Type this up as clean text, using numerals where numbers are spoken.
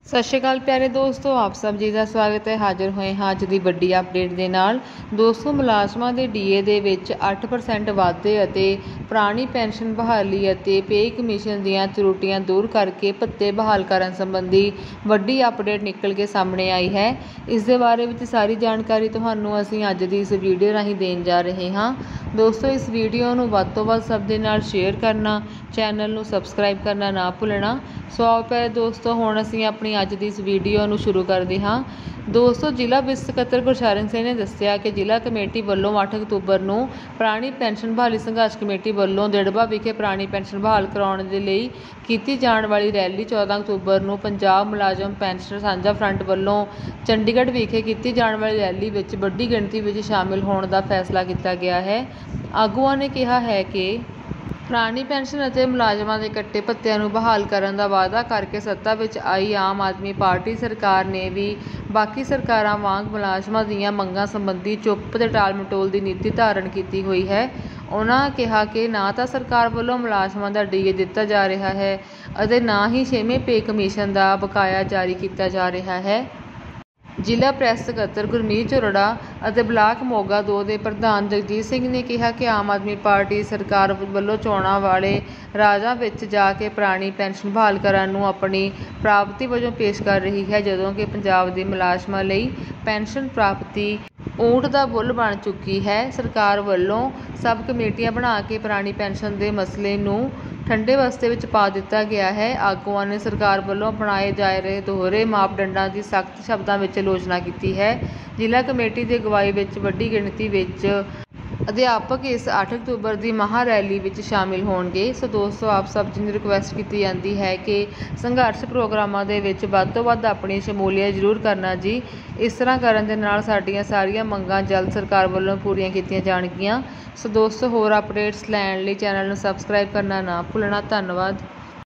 ਸਤਿ ਸ਼੍ਰੀ ਅਕਾਲ ਪਿਆਰੇ ਦੋਸਤੋ, ਆਪ ਸਭ ਜੀ ਦਾ ਸਵਾਗਤ ਹੈ। ਹਾਜ਼ਰ ਹੋਏ ਹਾਂ ਅੱਜ ਦੀ ਵੱਡੀ ਅਪਡੇਟ ਦੇ ਨਾਲ। ਦੋਸਤੋ, ਮੁਲਾਜ਼ਮਾਂ ਦੇ ਡੀਏ ਦੇ ਵਿੱਚ 8% ਵਾਧੇ ਅਤੇ ਪੁਰਾਣੀ ਪੈਨਸ਼ਨ ਬਹਾਲੀ ਅਤੇ ਪੇ ਕਮਿਸ਼ਨ ਦੀਆਂ ਤਰੁੱਟੀਆਂ ਦੂਰ ਕਰਕੇ ਭੱਤੇ ਬਹਾਲ ਕਰਨ ਸੰਬੰਧੀ ਵੱਡੀ ਅਪਡੇਟ ਨਿਕਲ ਕੇ ਸਾਹਮਣੇ ਆਈ ਹੈ। ਇਸ ਦੇ ਬਾਰੇ ਵਿੱਚ ਸਾਰੀ ਜਾਣਕਾਰੀ ਤੁਹਾਨੂੰ ਅਸੀਂ ਅੱਜ ਦੀ ਇਸ ਵੀਡੀਓ ਰਾਹੀਂ ਦੇਣ ਜਾ ਰਹੇ ਹਾਂ। ਦੋਸਤੋ, ਇਸ ਵੀਡੀਓ ਨੂੰ ਵੱਧ ਤੋਂ ਵੱਧ ਸਭ ਦੇ ਨਾਲ ਸ਼ੇਅਰ ਕਰਨਾ, ਚੈਨਲ ਨੂੰ ਸਬਸਕ੍ਰਾਈਬ ਕਰਨਾ ਨਾ ਭੁੱਲਣਾ। ਸੋ ਆਓ ਪਿਆਰੇ ਦੋਸਤੋ, ਹੁਣ ਅਸੀਂ ਆਪਣੀ ਅੱਜ ਦੀ ਇਸ ਵੀਡੀਓ ਨੂੰ ਸ਼ੁਰੂ ਕਰਦੇ ਹਾਂ। ਦੋਸਤੋ, ਜ਼ਿਲ੍ਹਾ ਵਿੱਤ ਸਕੱਤਰ ਗੁਰਸ਼ਰਨ ਸਿੰਘ ਨੇ ਦੱਸਿਆ ਕਿ ਜ਼ਿਲ੍ਹਾ ਕਮੇਟੀ ਵੱਲੋਂ 8 ਅਕਤੂਬਰ ਨੂੰ ਪੁਰਾਣੀ ਪੈਨਸ਼ਨ ਬਹਾਲੀ ਸੰਘਰਸ਼ ਕਮੇਟੀ ਵੱਲੋਂ ਦਿੜਬਾ ਵਿਖੇ ਪੁਰਾਣੀ ਪੈਨਸ਼ਨ ਬਹਾਲ ਕਰਾਉਣ ਦੇ ਲਈ ਕੀਤੀ ਜਾਣ ਵਾਲੀ ਰੈਲੀ 14 ਅਕਤੂਬਰ ਨੂੰ ਪੰਜਾਬ ਮੁਲਾਜ਼ਮ ਪੈਨਸ਼ਨਰ ਸਾਂਝਾ ਫਰੰਟ ਵੱਲੋਂ ਚੰਡੀਗੜ੍ਹ ਵਿਖੇ ਕੀਤੀ ਜਾਣ ਵਾਲੀ ਰੈਲੀ ਵਿੱਚ ਵੱਡੀ ਗਿਣਤੀ ਵਿੱਚ ਸ਼ਾਮਿਲ ਹੋਣ ਦਾ ਫੈਸਲਾ ਕੀਤਾ ਗਿਆ ਹੈ। ਆਗੂਆਂ ਨੇ ਕਿਹਾ ਹੈ ਕਿ ਪੁਰਾਣੀ ਪੈਨਸ਼ਨ ਅਤੇ ਮੁਲਾਜ਼ਮਾਂ ਦੇ ਕੱਟੇ ਭੱਤਿਆਂ ਨੂੰ ਬਹਾਲ ਕਰਨ ਦਾ ਵਾਅਦਾ ਕਰਕੇ ਸੱਤਾ ਵਿੱਚ ਆਈ ਆਮ ਆਦਮੀ ਪਾਰਟੀ ਸਰਕਾਰ ਨੇ ਵੀ ਬਾਕੀ ਸਰਕਾਰਾਂ ਵਾਂਗ ਮੁਲਾਜ਼ਮਾਂ ਦੀਆਂ ਮੰਗਾਂ ਸੰਬੰਧੀ ਚੁੱਪ ਤੇ ਟਾਲ ਮਟੋਲ ਦੀ ਨੀਤੀ ਧਾਰਨ ਕੀਤੀ ਹੋਈ ਹੈ। ਉਹਨਾਂ ਕਿਹਾ ਕਿ ਨਾ ਤਾਂ ਸਰਕਾਰ ਵੱਲੋਂ ਮੁਲਾਜ਼ਮਾਂ ਦਾ ਡੀਏ ਦਿੱਤਾ ਜਾ ਰਿਹਾ ਹੈ ਅਤੇ ਨਾ ਹੀ 6ਵੇਂ ਪੇ ਕਮਿਸ਼ਨ ਦਾ ਬਕਾਇਆ ਜਾਰੀ ਕੀਤਾ ਜਾ ਰਿਹਾ ਹੈ। ਜ਼ਿਲ੍ਹਾ ਪ੍ਰੈਸ ਸਕੱਤਰ ਗੁਰਮੀਤ ਝੁਰੜਾ ਅਤੇ ਬਲਾਕ ਮੋਗਾ 2 ਦੇ ਪ੍ਰਧਾਨ ਜਗਜੀਤ ਸਿੰਘ ਨੇ ਕਿਹਾ ਕਿ ਆਮ ਆਦਮੀ ਪਾਰਟੀ ਸਰਕਾਰ ਵੱਲੋਂ ਚੋਣਾਂ ਵਾਲੇ ਰਾਜਾਂ ਵਿੱਚ ਜਾ ਕੇ ਪੁਰਾਣੀ ਪੈਨਸ਼ਨ ਬਹਾਲ ਕਰਨ ਨੂੰ ਆਪਣੀ ਪ੍ਰਾਪਤੀ ਵਜੋਂ ਪੇਸ਼ ਕਰ ਰਹੀ ਹੈ, ਜਦੋਂ ਕਿ ਪੰਜਾਬ ਦੇ ਮੁਲਾਜ਼ਮਾਂ ਲਈ ਪੈਨਸ਼ਨ ਪ੍ਰਾਪਤੀ ਊਂਠ ਦਾ ਬੁੱਲ ਬਣ ਚੁੱਕੀ ਹੈ। ਸਰਕਾਰ ਵੱਲੋਂ ਸਬ ਕਮੇਟੀਆਂ ਬਣਾ ਕੇ ਪੁਰਾਣੀ ਪੈਨਸ਼ਨ ਦੇ ਮਸਲੇ ਨੂੰ ਠੰਡੇ ਬਸਤੇ ਵਿੱਚ ਪਾ ਦਿੱਤਾ ਗਿਆ ਹੈ। ਆਗੂਆਂ ਨੇ ਸਰਕਾਰ ਵੱਲੋਂ ਅਪਣਾਏ ਜਾ ਰਹੇ ਦੋਹਰੇ ਮਾਪਦੰਡਾਂ ਦੀ ਸਖਤ ਸ਼ਬਦਾਂ ਵਿੱਚ ਆਲੋਚਨਾ ਕੀਤੀ ਹੈ। ਜ਼ਿਲ੍ਹਾ ਕਮੇਟੀ ਦੀ ਅਗਵਾਈ ਵਿੱਚ ਵੱਡੀ ਗਿਣਤੀ ਵਿੱਚ ਅਧਿਆਪਕ ਇਸ 8 ਅਕਤੂਬਰ ਦੀ ਮਹਾਂ ਰੈਲੀ ਵਿੱਚ ਸ਼ਾਮਿਲ ਹੋਣਗੇ। ਸੋ ਦੋਸਤੋ, ਆਪ ਸਭ ਜੀ ਨੂੰ ਰਿਕੁਐਸਟ ਕੀਤੀ ਜਾਂਦੀ ਹੈ ਕਿ ਸੰਘਰਸ਼ ਪ੍ਰੋਗਰਾਮਾਂ ਦੇ ਵਿੱਚ ਵੱਧ ਤੋਂ ਵੱਧ ਆਪਣੀ ਸ਼ਮੂਲੀਅਤ ਜ਼ਰੂਰ ਕਰਨਾ ਜੀ। ਇਸ ਤਰ੍ਹਾਂ ਕਰਨ ਦੇ ਨਾਲ ਸਾਡੀਆਂ ਸਾਰੀਆਂ ਮੰਗਾਂ ਜਲਦ ਸਰਕਾਰ ਵੱਲੋਂ ਪੂਰੀਆਂ ਕੀਤੀਆਂ ਜਾਣਗੀਆਂ। ਸੋ ਦੋਸਤੋ, ਹੋਰ ਅਪਡੇਟਸ ਲੈਣ ਲਈ ਚੈਨਲ ਨੂੰ ਸਬਸਕ੍ਰਾਈਬ ਕਰਨਾ ਨਾ ਭੁੱਲਣਾ। ਧੰਨਵਾਦ।